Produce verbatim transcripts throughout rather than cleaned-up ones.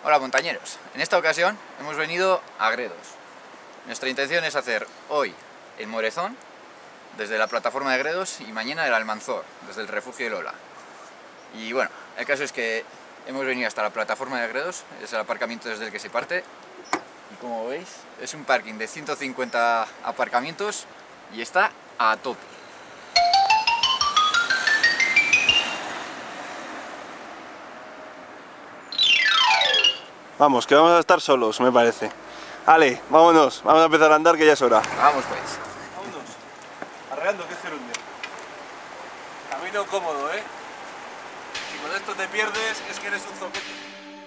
Hola montañeros, en esta ocasión hemos venido a Gredos. Nuestra intención es hacer hoy el Morezón desde la plataforma de Gredos y mañana el Almanzor desde el refugio de Lola. Y bueno, el caso es que hemos venido hasta la plataforma de Gredos, es el aparcamiento desde el que se parte. Y como veis, es un parking de ciento cincuenta aparcamientos y está a tope. Vamos, que vamos a estar solos, me parece. Ale, vámonos, vamos a empezar a andar que ya es hora. Vamos pues. Vámonos. Arreando, que es gerundio. Camino cómodo, ¿eh? Si con esto te pierdes, es que eres un zoquete.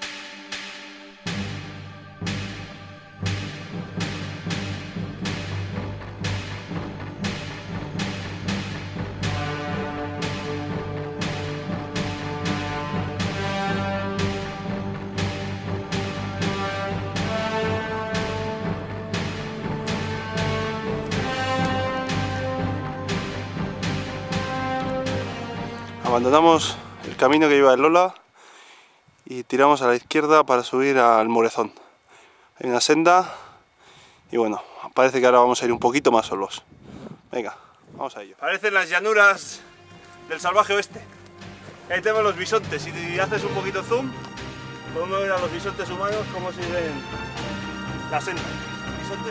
Abandonamos el camino que lleva el Lola y tiramos a la izquierda para subir al Morezón. Hay una senda y bueno, parece que ahora vamos a ir un poquito más solos. Venga, vamos a ello. Parecen las llanuras del salvaje oeste. Ahí tenemos los bisontes y si haces un poquito zoom, podemos ver a los bisontes humanos cómo siguen la senda. Bisontes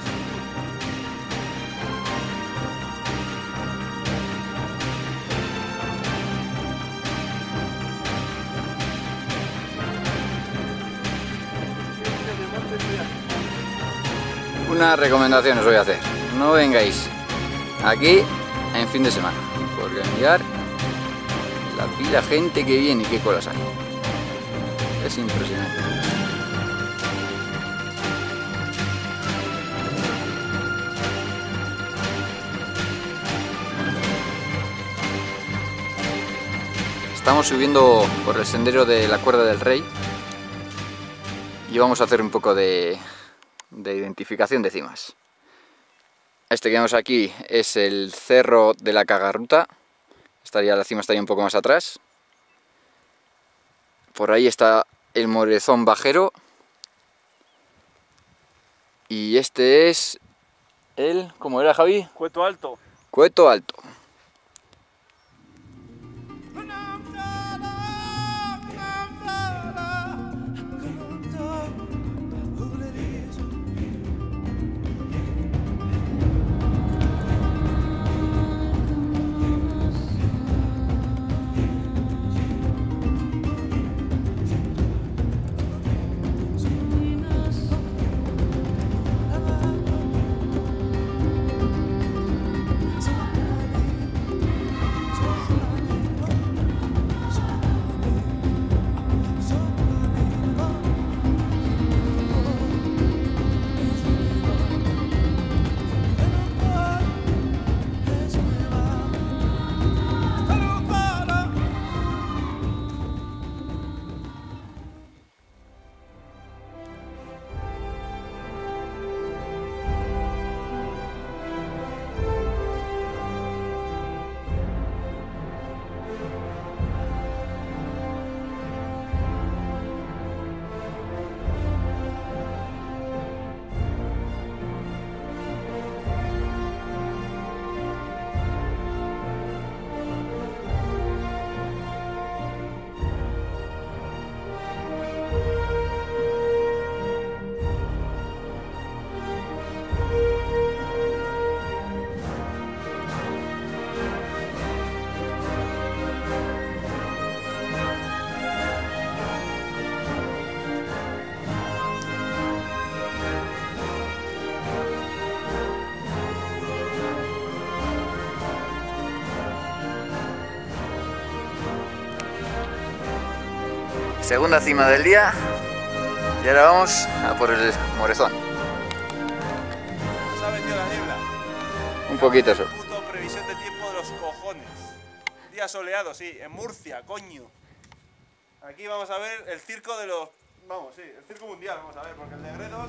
Una recomendación os voy a hacer, no vengáis aquí en fin de semana, porque mirar la pila de gente que viene y qué colas hay, es impresionante. Estamos subiendo por el sendero de la Cuerda del Rey y vamos a hacer un poco de de identificación de cimas. Este que vemos aquí es el cerro de la Cagarruta, estaría, la cima estaría un poco más atrás. Por ahí está el Morezón Bajero y este es el, ¿cómo era, Javi? Cueto Alto. Cueto Alto. Segunda cima del día y ahora vamos a por el Morezón. ¿Se ha venido la niebla? Un poquito eso. Puto previsión de tiempo de los cojones. Día soleado, sí, en Murcia, coño. Aquí vamos a ver el circo de los... Vamos, sí, el circo mundial vamos a ver, porque el de Gredos...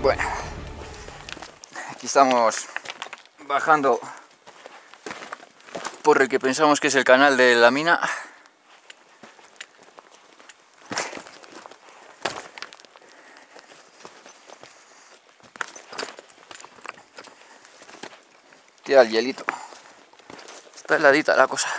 Bueno, aquí estamos bajando por el que pensamos que es el canal de la mina. Tira el hielito. Está heladita la cosa.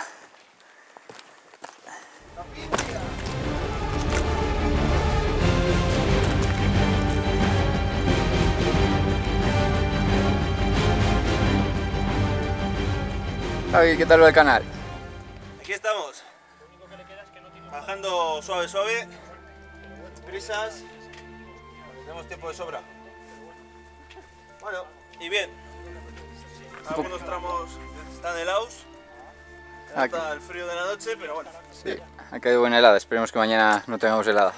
Javi, ¿qué tal va el canal? Aquí estamos, bajando suave suave, prisas, tenemos tiempo de sobra. Bueno, y bien, algunos tramos están helados, está el frío de la noche, pero bueno. Sí, ha caído buena helada, esperemos que mañana no tengamos helada.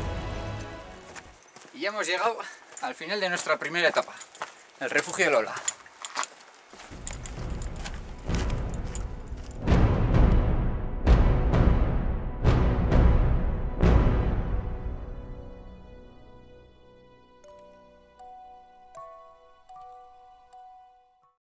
Y ya hemos llegado al final de nuestra primera etapa, el refugio del Ola.